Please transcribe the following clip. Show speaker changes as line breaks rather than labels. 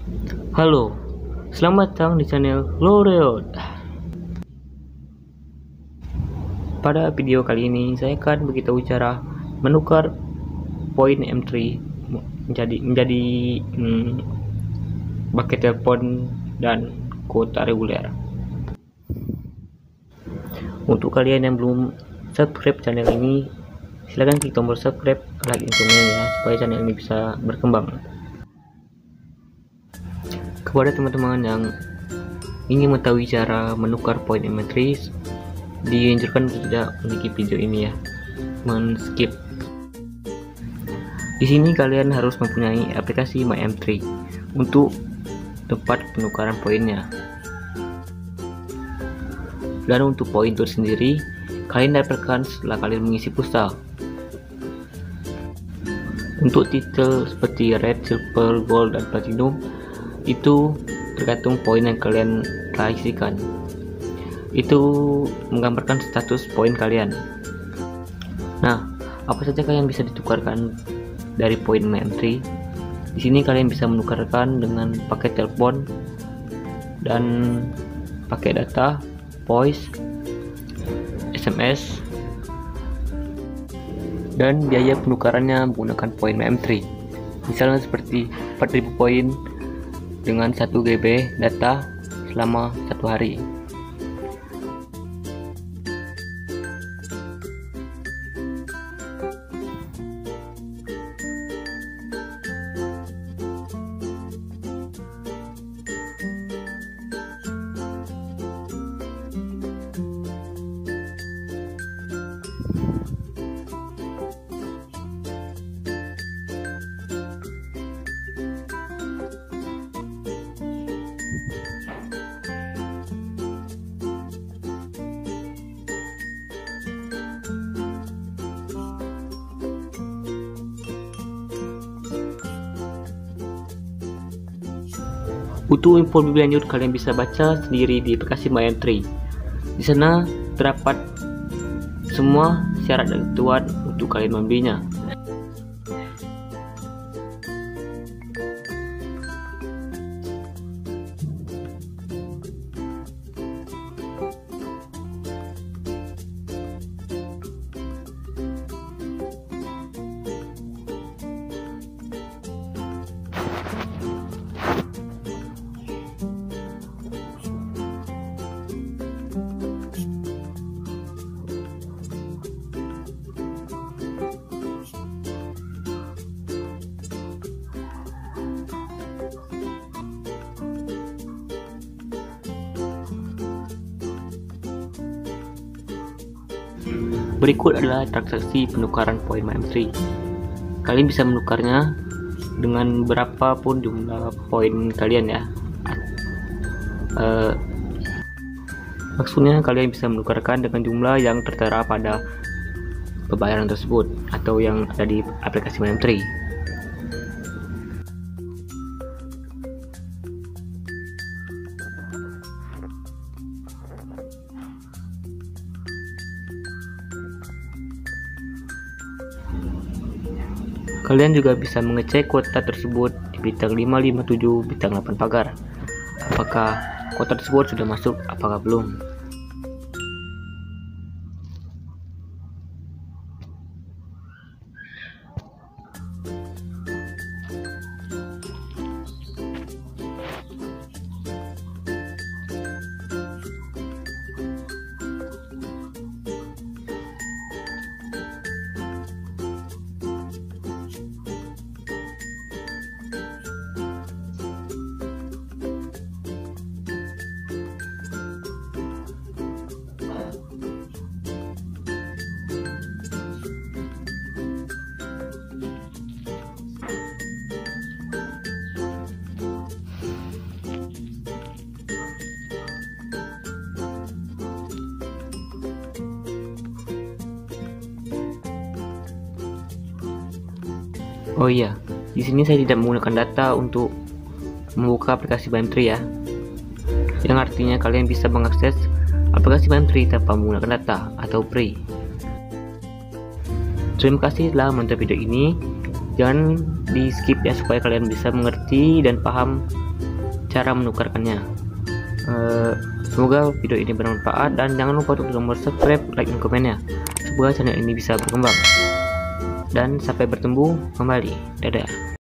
Halo, selamat datang di channel Loreal. Pada video kali ini saya akan beritahu cara menukar poin M3 menjadi paket telepon dan kuota reguler. Untuk kalian yang belum subscribe channel ini, silahkan klik tombol subscribe, like, dan komen ya, supaya channel ini bisa berkembang. Kepada teman-teman yang ingin mengetahui cara menukar poin M3, dianjurkan untuk tidak memiliki video ini ya, skip. Di sini kalian harus mempunyai aplikasi My M3 untuk tempat penukaran poinnya. Dan untuk poin itu sendiri, kalian dapatkan setelah kalian mengisi pulsa. Untuk titel seperti Red, Silver, Gold, dan Platinum itu tergantung poin yang kalian telah isikan. Itu menggambarkan status poin kalian. Nah, apa saja yang bisa ditukarkan dari poin M3? Di sini kalian bisa menukarkan dengan paket telepon dan paket data, voice, SMS, dan biaya penukarannya menggunakan poin M3. Misalnya seperti 4000 poin dengan 1 GB data selama 1 hari. Untuk info lebih lanjut, kalian bisa baca sendiri di aplikasi My M3. Di sana terdapat semua syarat dan ketentuan untuk kalian membelinya. Berikut adalah transaksi penukaran poin My M3. Kalian bisa menukarnya dengan berapapun jumlah poin kalian ya. Maksudnya kalian bisa menukarkan dengan jumlah yang tertera pada pembayaran tersebut atau yang ada di aplikasi My M3. Kalian juga bisa mengecek kuota tersebut di bintang 557 bintang 8 pagar. Apakah kuota tersebut sudah masuk, apakah belum? Oh iya, di sini saya tidak menggunakan data untuk membuka aplikasi My M3 ya. Yang artinya kalian bisa mengakses aplikasi My M3 tanpa menggunakan data atau free. Terima kasih telah menonton video ini. Jangan di skip ya, supaya kalian bisa mengerti dan paham cara menukarkannya. Semoga video ini bermanfaat dan jangan lupa untuk tombol subscribe, like, dan komennya. Semoga channel ini bisa berkembang. Dan sampai bertemu kembali. Dadah.